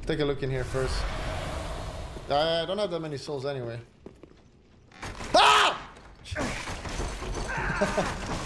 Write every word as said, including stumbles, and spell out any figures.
Take a look in here first. I don't have that many souls anyway. Ah!